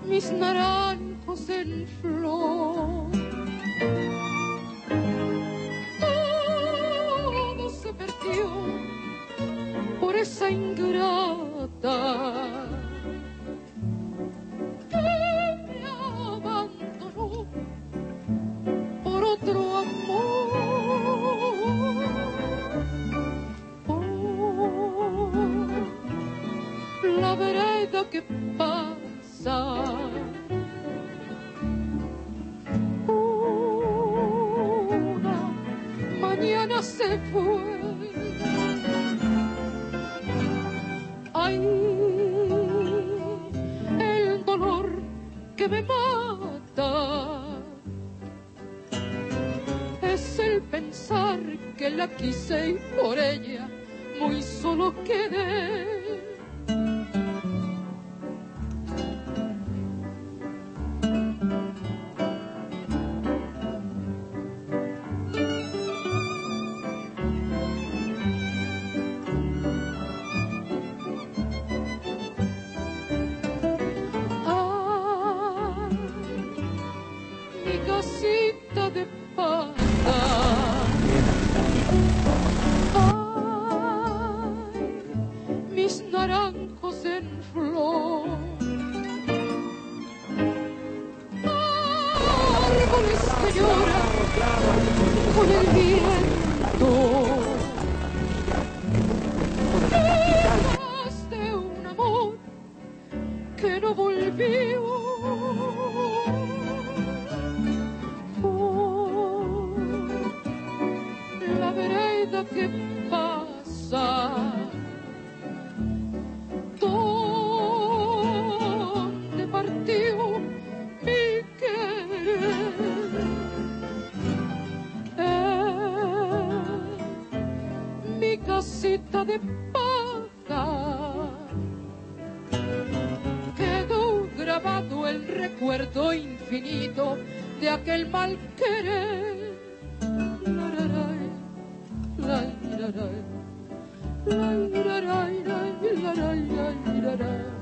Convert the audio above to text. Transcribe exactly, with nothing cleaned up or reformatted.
mis naranjos en flor. Todo se perdió por esa ingrata que me abandonó por otro amor. Oh, la vereda que pasa, una mañana se fue. Ay, el dolor que me mata es el pensar que la quise y por ella muy solo quedé. Casita de pata, ay, mis naranjos en flor, árboles que lloran con el viento, hijas de un amor que no volvió. Que pasa, donde partió mi querer, eh, mi casita de paja, quedó grabado el recuerdo infinito de aquel mal querer. La la la la la la la la la la.